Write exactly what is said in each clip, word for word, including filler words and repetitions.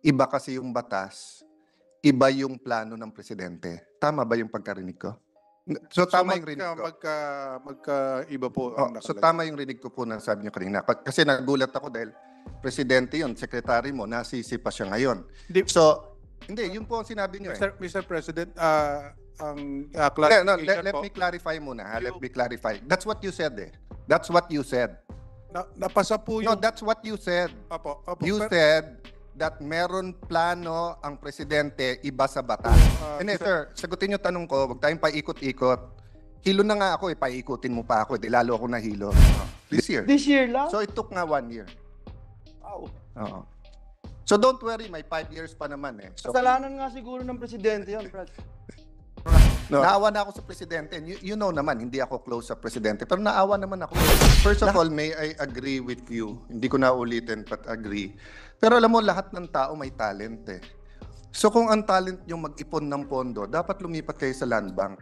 iba kasi yung batas, iba yung plano ng presidente. Tama ba yung pagkarinig ko? So, So tama yung rinig magka, ko. magka, magkaiba po Oh, ang so nakalagay. tama yung rinig ko po na sabi niyo kanina. Ka- Kasi nagulat ako dahil presidente yun, sekretary mo, nasisi pa siya ngayon. Di- So, hindi, yun po ang sinabi niyo eh. Mister Mister President, ah, ang ah, Hindi, no, clarification let, let po, me clarify muna. Ha? Let Yung- me clarify. That's what you said eh. That's what you said. na, napasa po No, yung... that's what you said. Apo, apo, You pero- said that meron plano ang presidente iba sa batas. Ah, Hindi, sir, sagutin yung tanong ko, wag tayong paikot-ikot. Hilo na nga ako eh, paikutin mo pa ako, eh, di lalo ako nahilo. Oh, This year. This year lang? So it took nga one year. Wow. Oo. So don't worry, may five years pa naman eh. So, Kasalanan nga siguro ng presidente yan, Brad. no. Naawa na ako sa presidente. And You, you know naman, hindi ako close sa presidente. Pero naawa naman ako. First of all, may I agree with you. Hindi ko na ulitin, but agree. Pero alam mo, lahat ng tao may talent eh. So kung ang talent nyo mag-ipon ng pondo, dapat lumipat kayo sa land bank.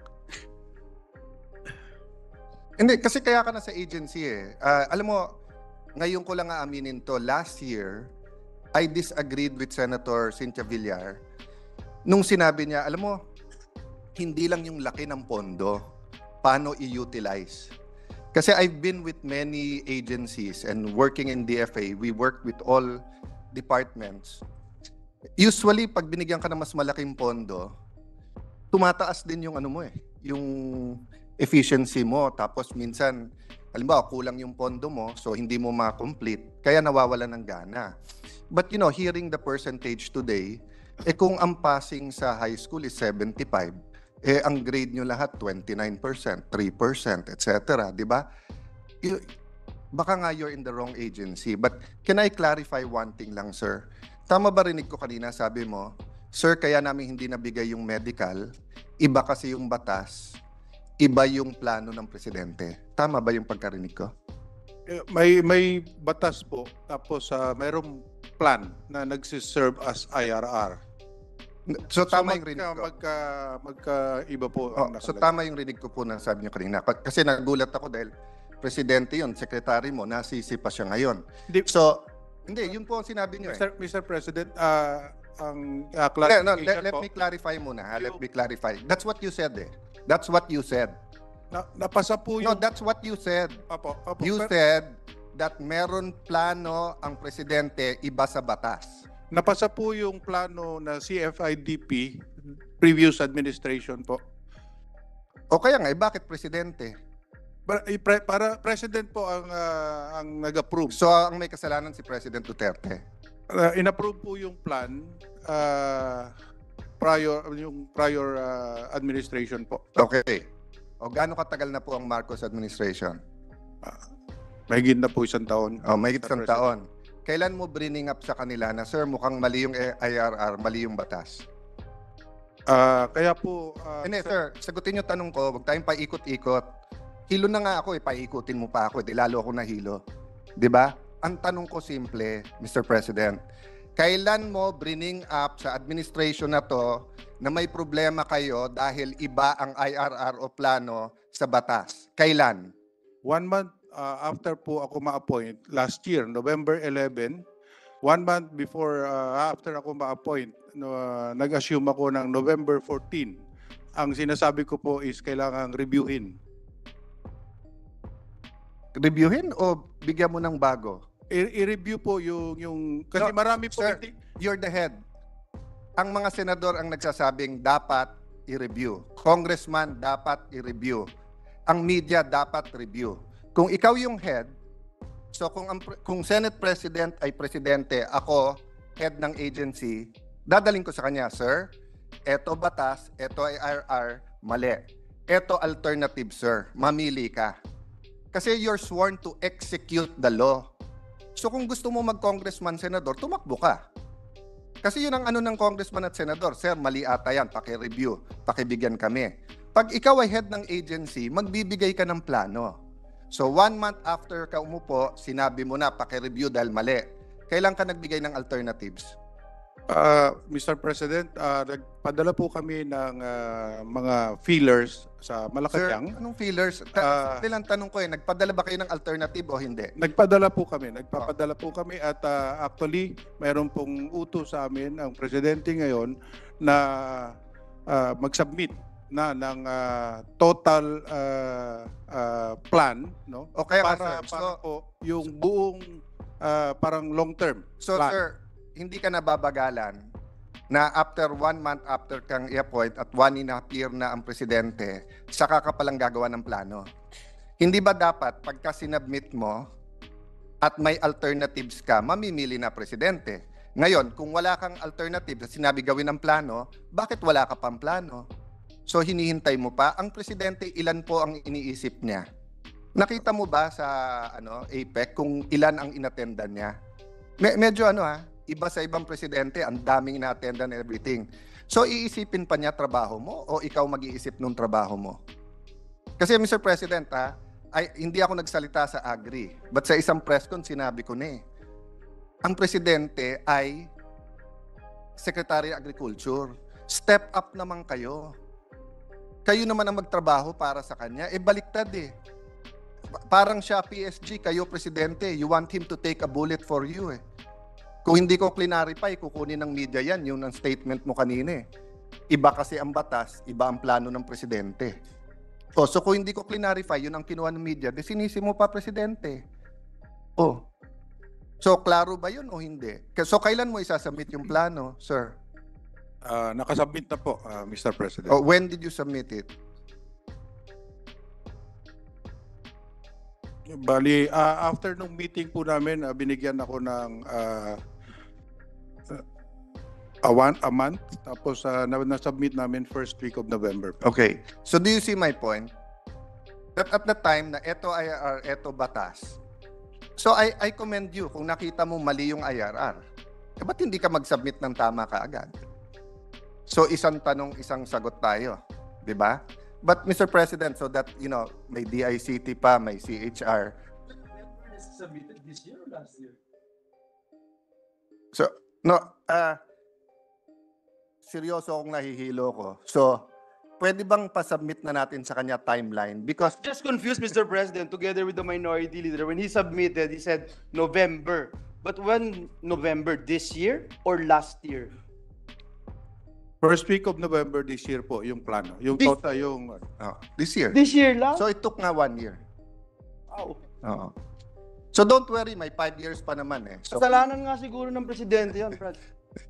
Hindi, kasi kaya ka na sa agency eh. Ah, alam mo, ngayon ko lang aaminin to, last year, I disagreed with Senator Cynthia Villar nung sinabi niya, alam mo, hindi lang yung laki ng pondo, paano i-utilize. Kasi I've been with many agencies and working in D F A, we work with all departments. Usually, pag binigyan ka ng mas malaking pondo, tumataas din yung ano mo eh, yung efficiency mo. Tapos minsan, halimbawa, kulang yung pondo mo, so hindi mo ma-complete, kaya nawawala ng gana. But you know, hearing the percentage today, eh kung ang passing sa high school is seventy-five, eh ang grade nyo lahat twenty-nine percent, three percent, et cetera. Di ba? Y- Baka nga you're in the wrong agency. But can I clarify one thing lang, sir? Tama ba rinig ko kanina, sabi mo, sir, kaya namin hindi nabigay yung medical, iba kasi yung batas, iba yung plano ng presidente. Tama ba yung pagkarinig ko? Eh, may may batas po, tapos ah, mayroong plan na nagsiserve as I R R. So tama yung magka, rinig ko. magka, magkaiba po Oh, ang so nakalagay. tama yung rinig ko po na sabi niyo kanina. K- Kasi nagulat ako dahil presidente yun, sekretary mo, nasisi pa siya ngayon. Di- So, hindi, yun po ang sinabi niyo eh. Mister Mister President, ah, ang ah, Hindi, no, clarification let, let po, me clarify muna. Ha? Let Yung- me clarify. That's what you said eh. That's what you said. na, napasa po No, yung... that's what you said. Apo, apo, You pero- said that meron plano ang presidente iba sa batas. napasa po yung plano na C F I D P, previous administration po. O kaya nga, eh, bakit presidente? Para, eh, pre- para president po ang ah, ang nag-approve. So, ang may kasalanan si President Duterte. Uh, in-approve po yung plan ah, prior yung prior ah, administration po. Okay. O gaano katagal na po ang Marcos administration? Mahigit na po isang taon. O may isang President. taon. Kailan mo bringing up sa kanila na, sir, mukhang mali yung I R R, mali yung batas? Ah, kaya po ah, Hindi, sa- sir, sagutin yung tanong ko, huwag tayong paikot-ikot. Hilo na nga ako eh, paikutin mo pa ako, di lalo ako nahilo. Di ba? Ang tanong ko simple, Mister President, kailan mo bringing up sa administration na to na may problema kayo dahil iba ang I R R o plano sa batas? Kailan? one month ah, after po ako ma-appoint last year, November eleventh, one month before ah, after ako ma-appoint, no, ah, nag-assume ako ng November fourteenth. Ang sinasabi ko po is kailangang reviewin. Reviewin o bigyan mo ng bago? I- I-review po yung yung kasi No, marami po sir. hindi- You're the head. Ang mga senador ang nagsasabing dapat i-review. Congressman dapat i-review. Ang media dapat review. Kung ikaw yung head, so kung, ang, pre- kung Senate President ay presidente, ako, head ng agency, dadaling ko sa kanya, sir, eto batas, eto ay I R R, mali. Eto alternative, sir. Mamili ka. Kasi you're sworn to execute the law. So kung gusto mo mag-congressman, senador, tumakbo ka. Kasi yun ang ano ng congressman at senador, sir, mali ata yan, paki-review, pakibigyan kami. Pag ikaw ay head ng agency, magbibigay ka ng plano. So one month after ka umupo, sinabi mo na, paki-review dahil mali. Kailan ka nagbigay ng alternatives? Uh, Mister President, uh, nagpadala po kami ng uh, mga feelers sa Sir, Malacanang. anong feelers? Ta- Ah. simple lang tanong ko eh, nagpadala ba kayo ng alternative o hindi? Nagpadala po kami, nagpapadala po kami at uh, actually mayroon pong utos sa amin ang presidente ngayon na uh, mag-submit na ng uh, total uh, uh, plan, no? O kaya nga, Para, sir, para so- po yung buong uh, parang long term So plan. sir, hindi ka nababagalan na after one month after kang i-appoint at one and a half year na ang presidente, saka ka palang gagawa ng plano. Hindi ba dapat pagka sinubmit mo at may alternatives ka, mamimili na presidente? Ngayon, kung wala kang alternative na sinabi gawin ng plano, bakit wala ka pang plano? So hinihintay mo pa? Ang presidente, ilan po ang iniisip niya? Nakita mo ba sa ano A P E C kung ilan ang inattendan niya? Me- medyo ano ha, iba sa ibang presidente, ang daming ina-attendan and everything. So iisipin pa niya trabaho mo o ikaw mag-iisip ng trabaho mo? Kasi Mister President ha, ay, hindi ako nagsalita sa Agri. But sa isang press con, sinabi ko na eh. Ang presidente ay Secretary of Agriculture. Step up naman kayo. Kayo naman ang magtrabaho para sa kanya. Eh baliktad eh. Parang siya P S G, kayo presidente, you want him to take a bullet for you eh. Kung hindi ko clarify, kukunin ng media yan, yun ang statement mo kanina eh. Iba kasi ang batas, iba ang plano ng presidente. O, so kung hindi ko clarify, yun ang kinuha ng media, de sinisi mo pa presidente. O, so klaro ba yun o hindi? So kailan mo isasubmit yung plano, sir? Uh, nakasubmit na po, uh, Mister President. O, when did you submit it? Bali, uh, after nung meeting po namin, uh, binigyan ako ng uh, a, one, a month. Tapos uh, na- na-submit namin first week of November. Okay. So do you see my point? That at the time na ito I R R, ito batas. So I I commend you kung nakita mo mali yung I R R. Eh ba't hindi ka mag-submit ng tama kaagad? So isang tanong, isang sagot tayo. 'Di ba? But Mister President, so that, you know, may D I C T pa, may C H R. Submitted this year or last year? So, no, ah, seryoso akong nahihilo ko. So, pwede bang pasubmit na natin sa kanya timeline? Because Just confused, Mister President, together with the minority leader. When he submitted, he said November. But when November, this year or last year? First week of November this year po, yung plano. Yung This- total, yung... oh, this year. This year lang? So, it took nga one year. Wow. Oo. So, don't worry, may five years pa naman eh. So, Kasalanan nga siguro ng presidente yan, Brad.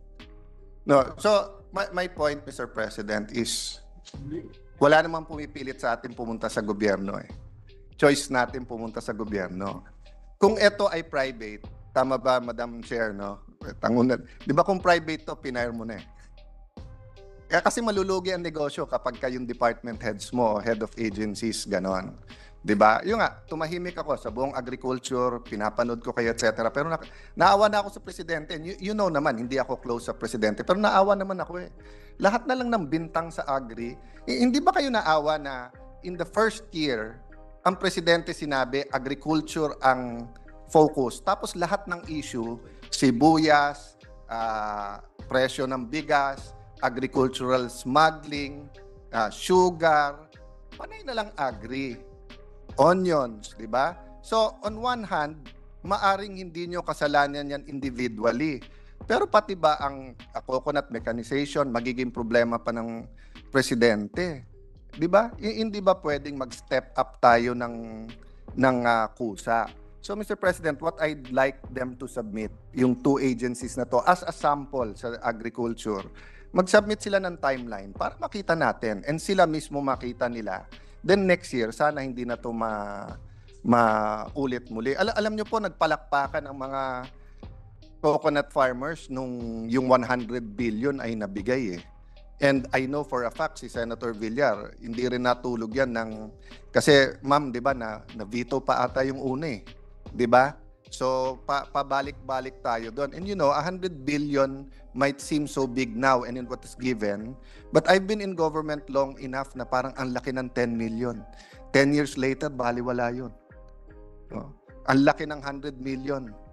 no, so my, my point, Mister President, is wala namang pumipilit sa atin pumunta sa gobyerno eh. Choice natin pumunta sa gobyerno. Kung ito ay private, tama ba, Madam Chair, no? Tangunan. Di ba kung private to, pinire mo na eh. Kaya kasi malulugi ang negosyo kapag kayong department heads mo, head of agencies, ganon. 'Di ba? Yung nga, tumahimik ako sa buong agriculture, pinapanood ko kayo, et cetera. Pero na, naawa na ako sa presidente. And you, you know naman, hindi ako close sa presidente. Pero naawa naman ako eh. Lahat na lang ng bintang sa agri. Eh, hindi ba kayo naawa na in the first year, ang presidente sinabi, agriculture ang focus. Tapos lahat ng issue, sibuyas, ah, presyo ng bigas, agricultural smuggling, ah, sugar, panay na lang agri. Onions, di ba? So, on one hand, maaring hindi nyo kasalanan yan individually. Pero pati ba ang uh, coconut mechanization magiging problema pa ng presidente? Di ba? I- hindi ba pwedeng mag-step up tayo ng, ng uh, kusa? So, Mister President, what I'd like them to submit, yung two agencies na to, as a sample sa agriculture, mag-submit sila ng timeline para makita natin and sila mismo makita nila. Then next year, sana hindi na to ma maulit muli. Al- alam nyo po, nagpalakpakan ang mga coconut farmers nung yung one hundred billion ay nabigay eh. And I know for a fact si Senator Villar, hindi rin natulog yan ng kasi ma'am, 'di ba, na na-veto pa ata yung una eh. 'Di ba? So pa pabalik-balik tayo doon. And you know, one hundred billion might seem so big now and in what is given, but I've been in government long enough na parang ang laki ng ten million. ten years later, baliwala yun. No? Ang laki ng one hundred million.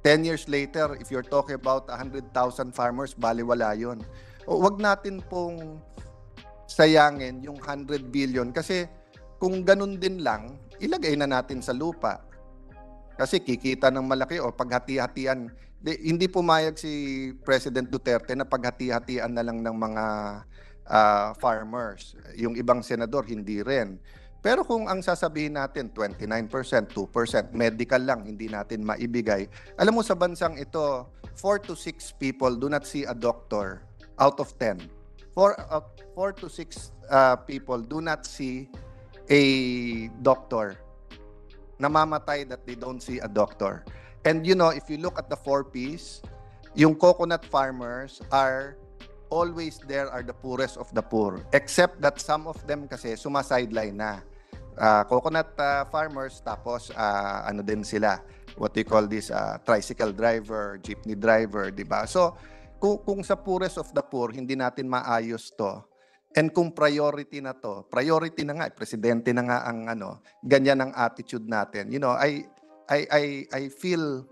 ten years later, if you're talking about one hundred thousand farmers, baliwala yun. O, wag natin pong sayangin yung one hundred billion kasi kung ganun din lang, ilagay na natin sa lupa. Kasi kikita ng malaki o paghati-hatian. Di, hindi pumayag si President Duterte na paghati-hatian na lang ng mga uh, farmers. Yung ibang senador, hindi rin. Pero kung ang sasabihin natin, twenty-nine percent, two percent, medical lang, hindi natin maibigay. Alam mo sa bansang ito, four to six people do not see a doctor out of ten. four, uh, four to six uh, people do not see a doctor. Namamatay that they don't see a doctor. And you know, if you look at the four Ps, yung coconut farmers are always there are the poorest of the poor. Except that some of them kasi sumasideline na. Uh, coconut uh, farmers, tapos uh, ano din sila, what we call this, uh, tricycle driver, jeepney driver, di ba? So, kung, kung sa poorest of the poor, hindi natin maayos to, and kung priority na to, priority na nga, presidente na nga ang ano, ganyan ang attitude natin. You know, I, I, I, I feel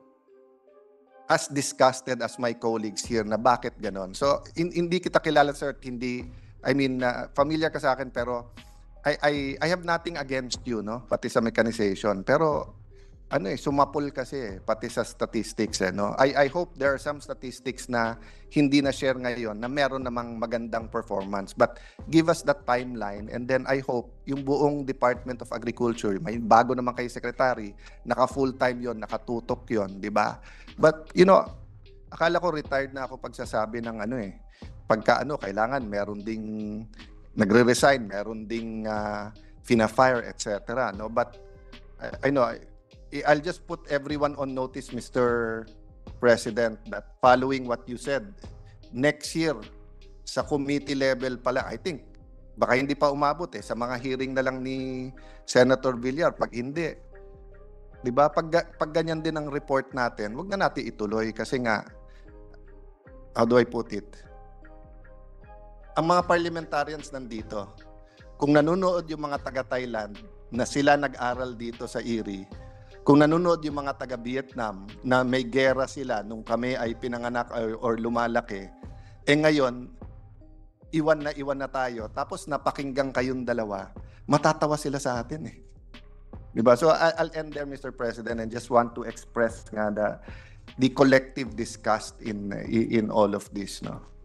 as disgusted as my colleagues here na bakit ganon. So, in, hindi kita kilala, sir, hindi, I mean, uh, familiar ka sa akin, pero I, I, I have nothing against you, no? Pati sa mechanization. Pero, ano eh, sumapol kasi eh, pati sa statistics eh, no? I, I hope there are some statistics na hindi na share ngayon na meron namang magandang performance. But give us that timeline and then I hope yung buong Department of Agriculture, may bago naman kay Secretary, naka full-time yon, nakatutok yon, di ba? But, you know, akala ko retired na ako pagsasabi ng ano eh, pagka ano, kailangan meron ding nagre-resign, meron ding uh, fina-fire, et cetera. No? But I, I know, I, I'll just put everyone on notice, Mister President, that following what you said, next year, sa committee level pala, I think, baka hindi pa umabot eh, sa mga hearing na lang ni Senator Villar, pag hindi. Di ba? Pag, pag ganyan din ang report natin, wag na natin ituloy kasi nga, how do I put it? Ang mga parliamentarians nandito, kung nanonood yung mga taga-Thailand na sila nag-aral dito sa I R I, kung nanonood yung mga taga-Vietnam na may gera sila nung kami ay pinanganak or, or lumalaki, eh ngayon, iwan na iwan na tayo, tapos napakinggang kayong dalawa, matatawa sila sa atin eh. Diba? So I'll end there, Mister President, and just want to express nga the, the collective disgust in, in all of this, no?